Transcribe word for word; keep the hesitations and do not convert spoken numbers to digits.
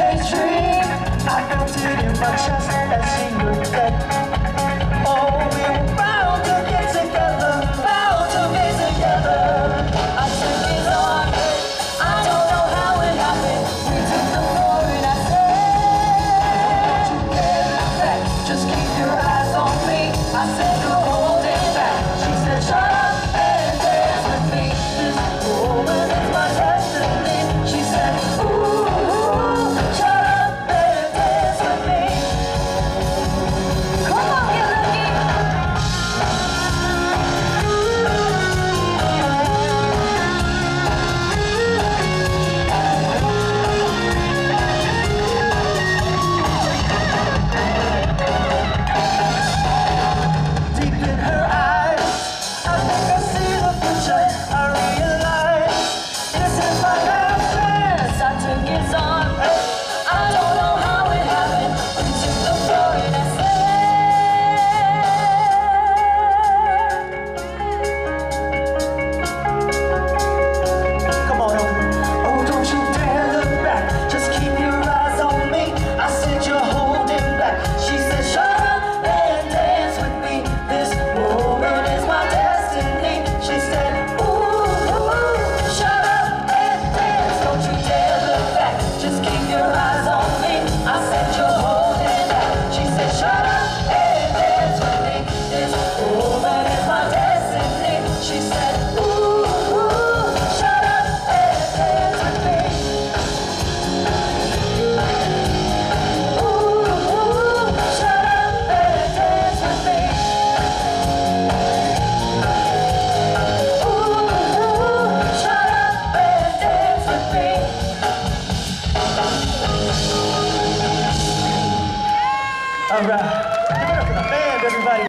daydream. I felt it in my chest as she looked at. Oh, we were bound to get together, bound to be together. I took his arm, I don't know how it happened. We took the floor and I said, don't you dare look back, just keep your eyes on me. I said, you're holding back. She said, shut up and dance with me. This woman is my destiny. She said, ooh, shut up and dance with me. Come on, get lucky. Deep in her eyes, I think I see the future. I realize this is my last chance. I took his arm, I don't know how it happened. We took the floor and I said, come on, Oakland. Oh, don't you dare look back, just keep your eyes on me. I said, you're holding back. She said, shut up and dance with me. This woman is my destiny. She said, ooh, shut up and dance. Don't you dare look back, just keep your eyes on me. I said, you're holding back. She said, shut up and dance with me. This woman is my destiny. She said, ooh, shut up and dance with me. Ooh, shut up and dance with me. Ooh, shut up and dance with me. All right, give it up for the band, everybody.